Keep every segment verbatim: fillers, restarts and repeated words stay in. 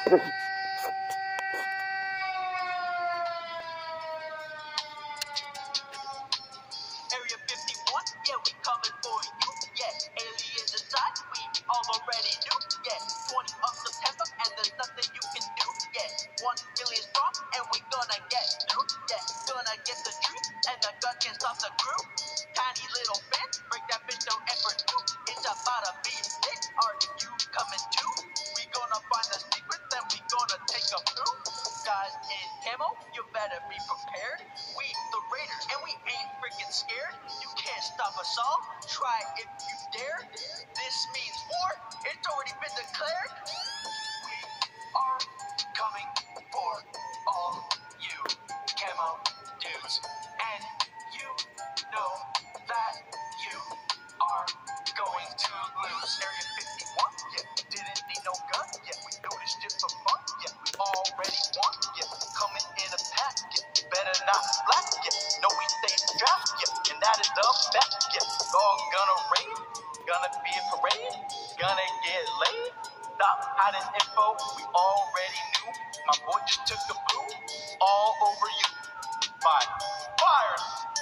Area fifty-one, yeah, we coming for you. Yeah, aliens inside, we all already knew. Yeah, twentieth of September, and there's nothing you can do. Yeah, one million strong, and we gonna get through. Yeah, gonna get the truth, and the gun can't stop the crew. Tiny little fan, break that bitch down and for two. It's about to be lit. Are you coming too? We gonna find the secret, then we gonna take a poo. Guys in camo, you better be prepared. We the Raiders, and we ain't freaking scared. You can't stop us all. Try if you dare. This means war. It's already been declared. We are coming for all you camo dudes, and you know that you are going to lose. Area fifty-one, yeah, didn't need no gun. Yeah, we do this shit for fun. Yeah, we already won. Yeah, coming in a pack. Yeah, better not slack. Yeah, no, we stay strapped. Yeah, and that is the fact. Yeah, all gonna raid, gonna be a parade, gonna get laid. Stop hiding info, we already knew. My boy just took the blue all over you. Fire, fire,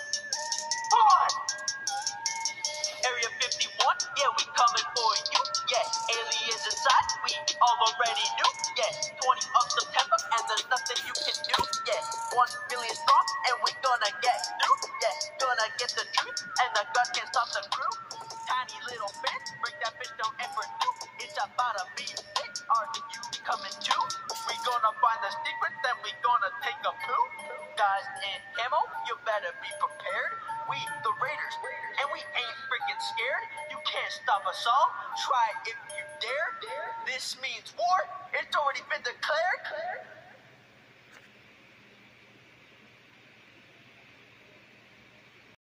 fire. Area fifty-one, yeah, we coming for you. Yeah, aliens inside, we all already knew. Yeah, twentieth of September, and there's nothing you can do. Yeah, one million strong, and we gonna get through. Yeah, gonna get the truth, and the gun can't stop the crew. Tiny little fan, break that bitch down and for two. It's about to be lit. Are you coming too? We gonna find the secret, then we gonna take a poo. Guys in camo, you better be prepared. We the Raiders, and we ain't freaking scared. You can't stop us all. Try if you dare. This means war. It's already been declared.